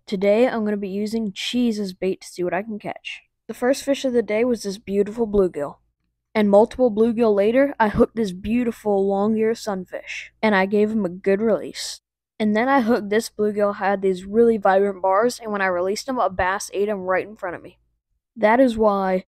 Today I'm going to be using cheese as bait to see what I can catch. The first fish of the day was this beautiful bluegill. And multiple bluegill later, I hooked this beautiful longear sunfish, and I gave him a good release. And then I hooked this bluegill, had these really vibrant bars, and when I released him, a bass ate him right in front of me. That is why